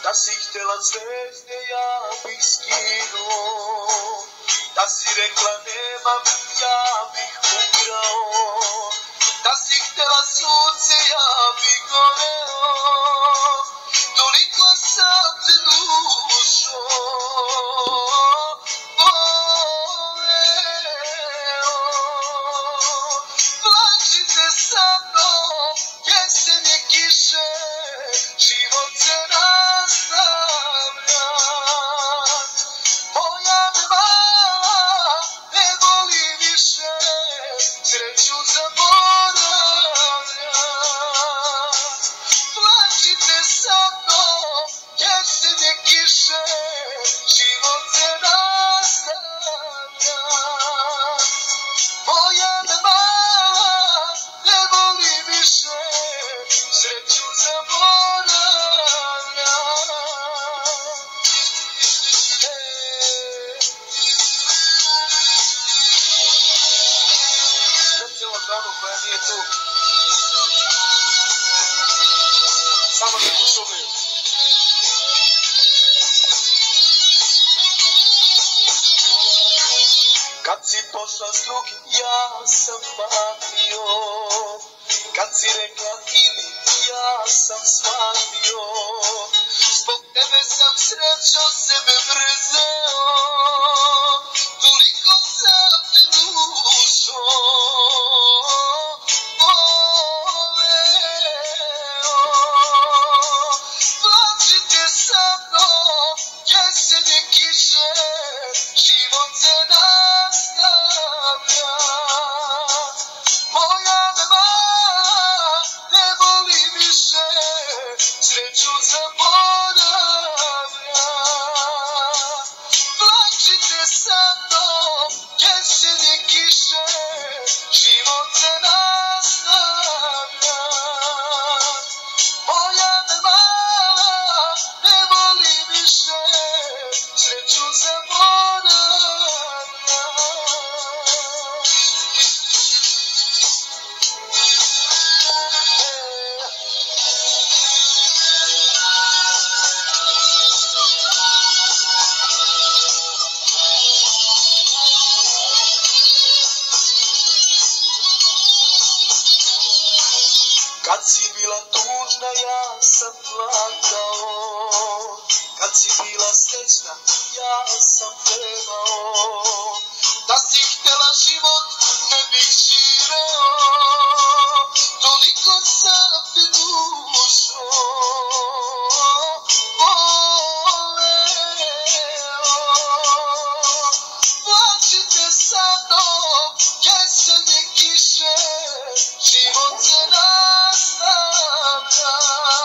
Da si htjela zvezde, ja bih skinuo. Da si rekla nemam, ja bih ukrao. Da si htjela sunce, ja bih goreo. Toliko sam te dušo voleo. Plačite sa mnom, jesen je kiše, život se nastavlja. Moja me mala ne voli više, sreću zaboravlja. Plačite sa mnom, jesen je kiše, život se nastavlja. Moja me mala ne voli više, sreću zaboravlja. Cijela danu koja nije tu, samo se posumiju. Kad si pošla s drugim, ja sam patio. Kad si rekla idi, ja sam shvatio. Zbog tebe sam srećo sebe mrzeo. Toliko sam te dušo voleo. Plačite sa mnom, jesen je kiše, život se nastavlja. Moja me mala ne voli više, sreću zaboravlja. Plačite sa mnom, jesen je kiše, život se nastavlja. Moja me mala ne voli više, sreću zaboravlja. Kad si bila tužna, ja sam plakao. Kad si bila srećna, ja sam pevao. Da si htjela život, ne bih živeo. Toliko sam te dušo voleo. Plačite sa mnom, jesen je kiše, život se nastavlja.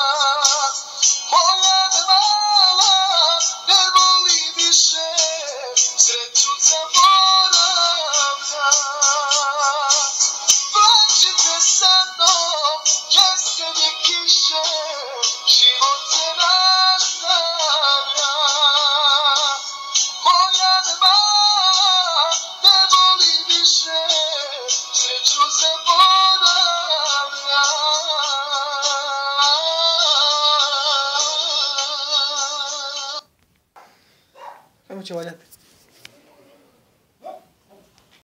Moja me mala ne voli više, sreću zaboravlja. Plačite sa mnom, jesen je kiše, život se nastavlja. Moja me mala ne voli više, sreću zaboravlja. Ajmo će valjati.